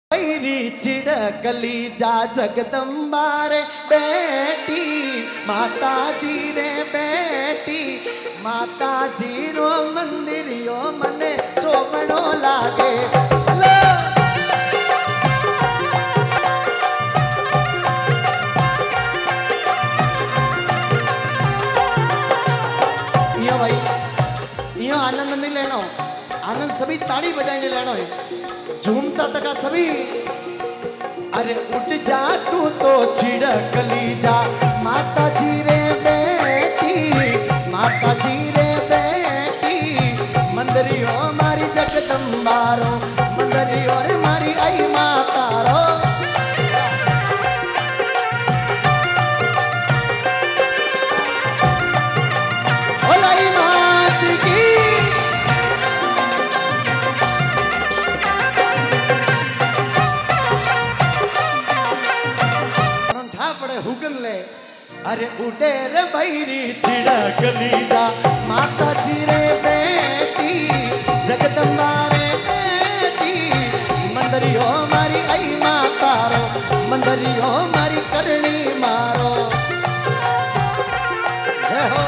बैरी चिड़कली जा जगदम्बा रे बेटी, माता जी रे बेटी, माता जी रो मंदिरियो मने सोवणो लागे। यो भाई यो आनंद नहीं लेना, आनंद सभी ताड़ी बजाने लेना है, झूमता तका सभी। अरे उठ जा तू तो छिड़कली जा, माता जी रे बेटी, माता जी रे बेटी, मंदरियो मारी जगदम्बारो, मंदरियो रे मारी आई मातारो। हुगन ले अरे उठे रे बैरी छिड़कली जा, माता जी रे बेटी, जगदम्बा रे बेटी, मंदरियो मारी आई मातारो, मंदरियो मारी करणी मारो। जय हो।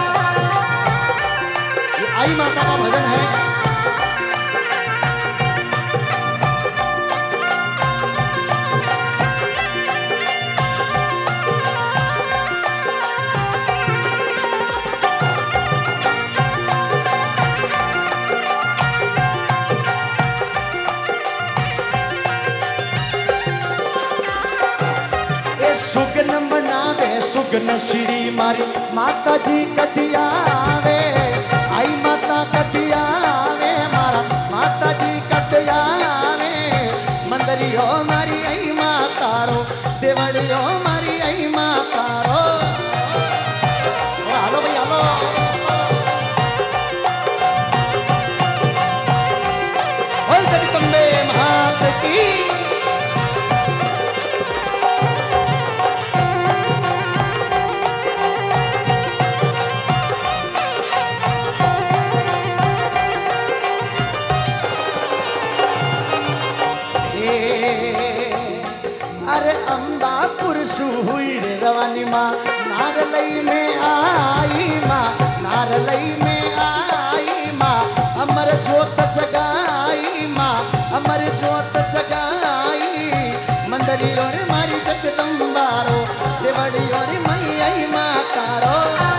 ये आई माता का भजन है। सुगन मनावे सुगन श्री मारी माता जी कटियावे, आई माता कटियावे, मारा माता जी कटियावे, मंदरियो मारी आई मातारो, देवड़ियो मारी आई मातारो। हालो भाई हालो। बोल जगदम्बे महात की। अरे अम्बापुर सुहुई रे रवानी माँ, नारलई में आई माँ, नारलई में आई माँ, अमर ज्योत जगाई माँ, अमर ज्योत जगाई, मंदरियो रे मारी जगदम्बारो, देवड़ियो रे मई आई मातारो।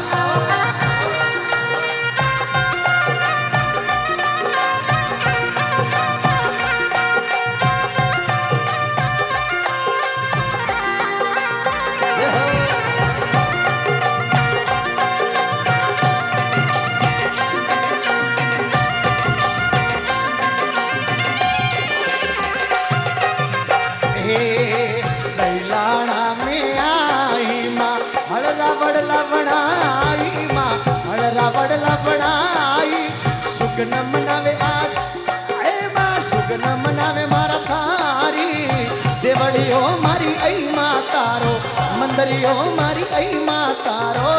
कैलाना में आई माँ, हड़रा बड़ला बनाई माँ, हड़रा बड़ला बनाई, सुगन मनावे आज अरे माँ, सुगन मनावे मारा थारी, देवड़ियो मारी आई मातारो, मंदरियो मारी आई मातारो।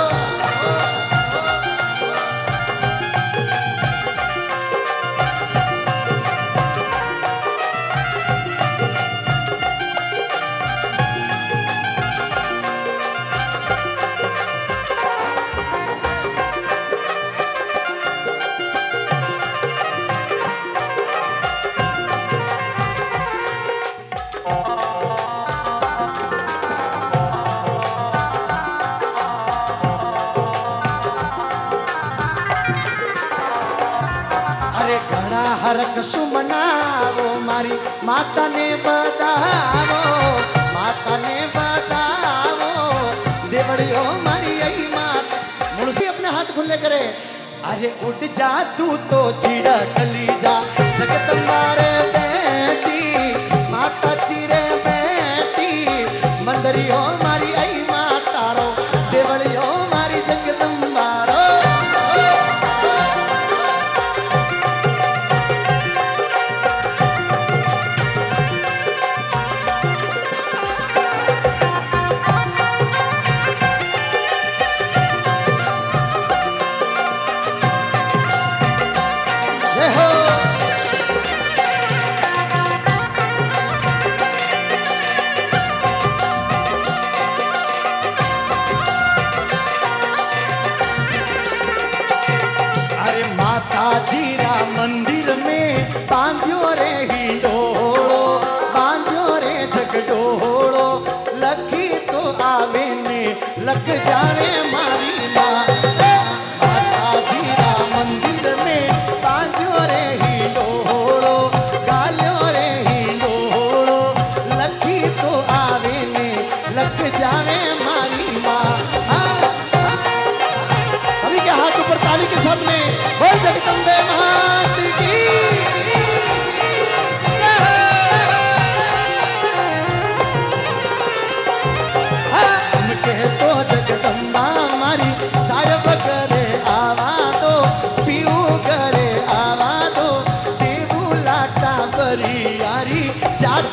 हरक सुमनावो मारी माता ने बतावो, माता ने बतावो, देवड़ियो मारी आई माता। मुंशी अपने हाथ खुले करे। अरे उठ जा तू तो छिड़कली जा, जगदम्बा रे बेटी, माता जी रे बेटी, मंदरियो मारी आई मातारो, देवड़ियो मारी जगदम्बारो।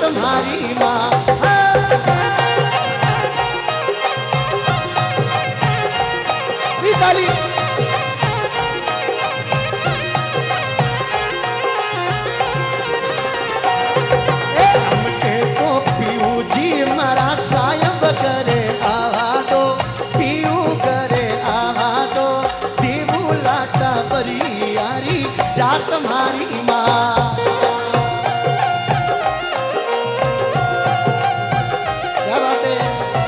मारी माँ। ताली हमके तो पीऊ जी मारा सायब करे आवा दो, पीऊ करे आवा दो, देवू लाटा बरी यारी जात मारी माँ। क्या बात है।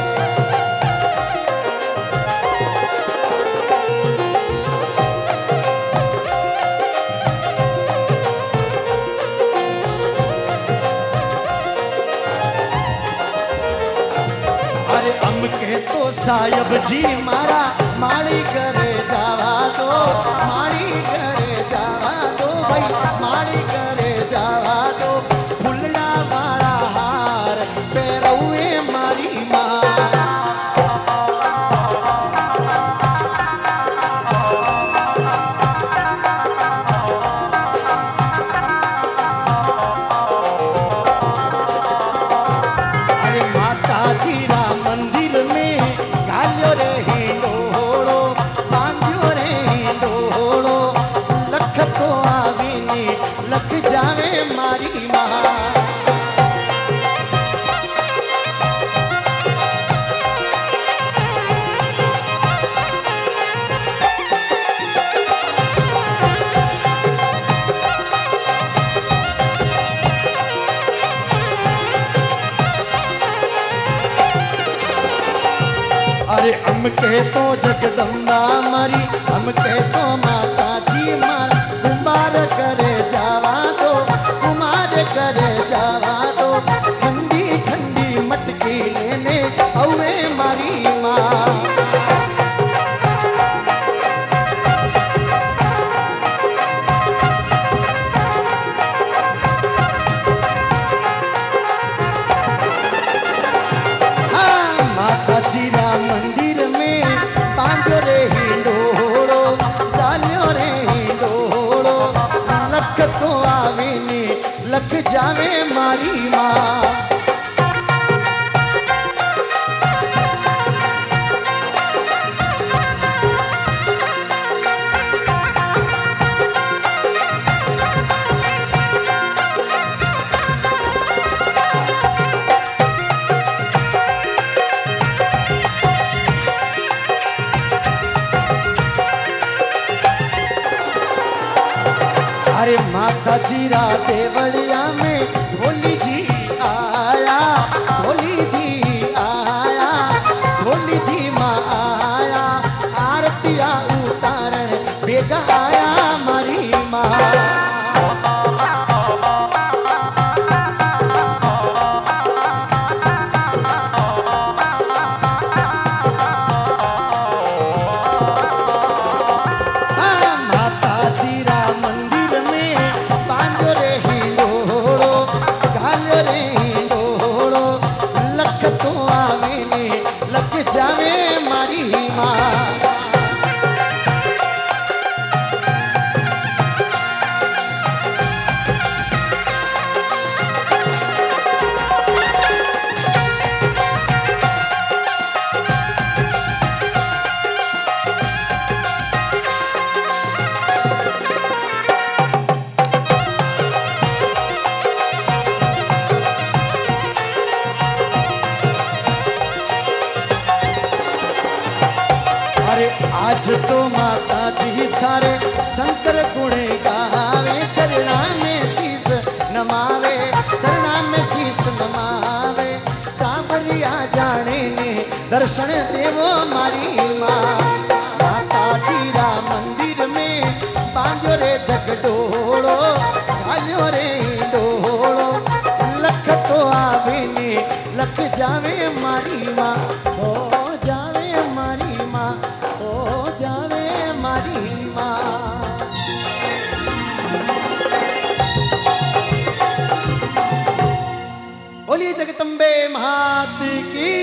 हमके तो सायब जी मारा माड़ी करे जावा दो, माड़ी करे जावा दो भाई, माड़ी करे जावा दो, फुलड़ा वाला हार पैरौए मारी माँ। अरे माता जी मंदिर में गालियो रे हिंडोड़ो, बांधियो रे हिंडोड़ो, लख तो आवीनी लख जावे मारी माँ। अरे हमके तो जगदम्बा मारी, हमके तो माता जी मारा, कुमार करे जावा दो, कुमार करे जावा दो, ठंडी ठंडी मटकी लेने औवे मारी माँ। माता जी मंदिर में बांधो रे हिंडोड़ो, डालियो रे हिंडोड़ो, लख तो आवीनी लख जावे मारी माँ। अरे माता जीरा देवड़िया में ढोली जी आया, ढोली जी आया, ढोली जी माँ आया, आरतिया उतारण बेगा आया मारी माँ। जावे मारी माँ। आज तो माता जी थारे शंकर गुणे गावे, चरणा में शीश नमावे, चरणा में शीश नमावे, कांवरिया जाने ने दर्शन देवो मारी माँ। माता जी रा मंदिर में बांधो रे जगडोड़ो, गालियो रे डोड़ो, लख तो आवेने लख जावे मारी माँ। हो जावे मारी माँ, हो जावे मारी माँ। बोलिए जगदम्बे मात की।